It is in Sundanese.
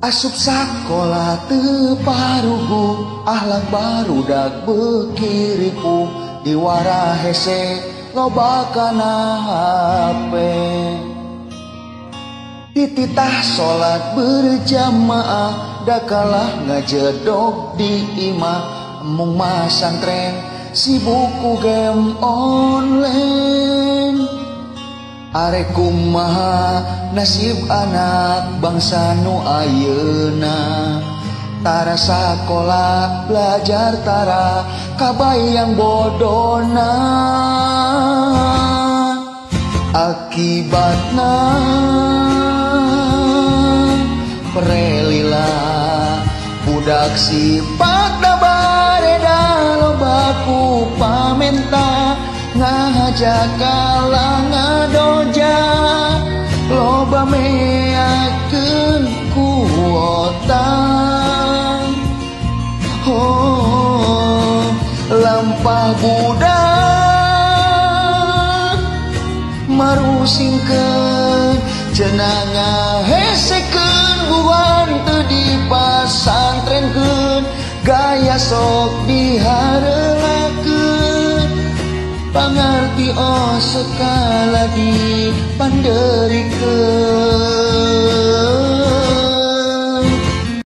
Asup sakola teu parugu, ahlak barudak bekiripu, diwara hese loba kana hape. Tititah sholat berjamaah, dakalah ngajedog di imah, mung masantren sibuk game online. Arek kumaha nasib anak bangsa nu ayeuna, tara sakola belajar tara kabayang bodona. Akibatna perelila budak sipatna bareda loba ku pamenta, ngajak kalang ngadoja loba meakeun kuota. Oh, lampah budak marusingkeun cenah ngahesekeun buan teu dipasantrenkeun, gaya sok diharelakeun, pangarti oh sekali panderikeun.